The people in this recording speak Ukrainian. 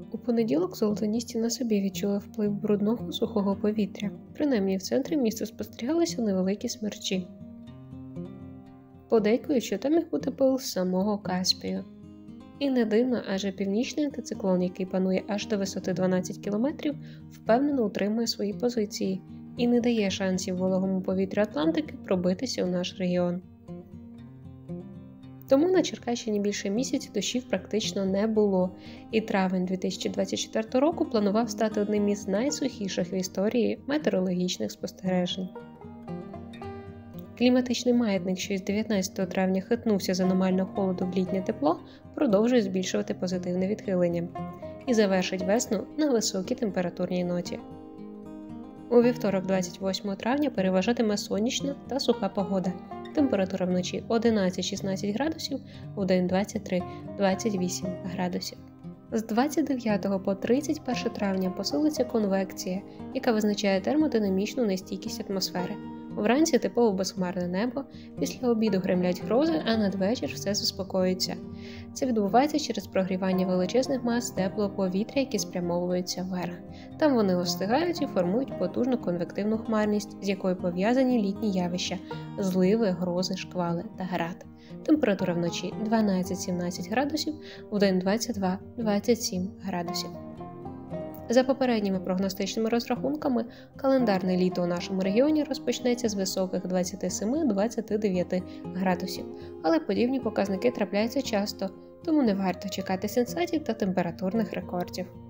У понеділок золотоністі на собі відчули вплив брудного сухого повітря. Принаймні в центрі міста спостерігалися невеликі смерчі. Подейкують, що там міг бути пил з самого Каспію. І не дивно, адже північний антициклон, який панує аж до висоти 12 км, впевнено утримує свої позиції і не дає шансів вологому повітрю Атлантики пробитися у наш регіон. Тому на Черкащині більше місяця дощів практично не було, і травень 2024 року планував стати одним із найсухіших в історії метеорологічних спостережень. Кліматичний маятник, що із 19 травня хитнувся з аномального холоду в літнє тепло, продовжує збільшувати позитивне відхилення і завершить весну на високій температурній ноті. У вівторок 28 травня переважатиме сонячна та суха погода. Температура вночі 11-16 градусів, вдень 23-28 градусів. З 29 по 31 травня посилиться конвекція, яка визначає термодинамічну нестійкість атмосфери. Вранці типово безхмарне небо, після обіду гремлять грози, а надвечір все заспокоїться. Це відбувається через прогрівання величезних мас теплого повітря, які спрямовуються вверх. Там вони остигають і формують потужну конвективну хмарність, з якою пов'язані літні явища – зливи, грози, шквали та град. Температура вночі 12-17 градусів, вдень 22-27 градусів. За попередніми прогностичними розрахунками, календарне літо у нашому регіоні розпочнеться з високих 27-29 градусів, але подібні показники трапляються часто, тому не варто чекати сенсацій та температурних рекордів.